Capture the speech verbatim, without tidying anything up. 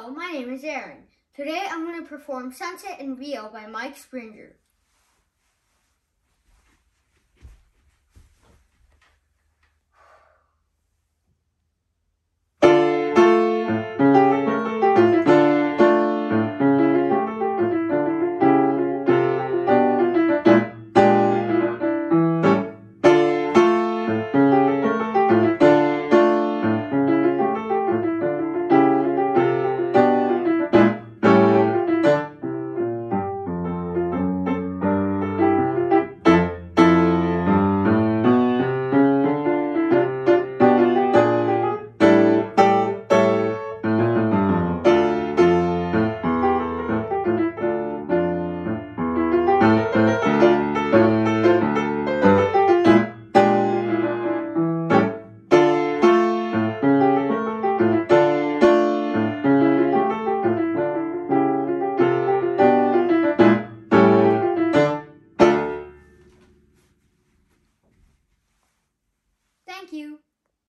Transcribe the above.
Hello, my name is Aaron. Today I'm going to perform Sunset in Rio by Muisc. Thank you.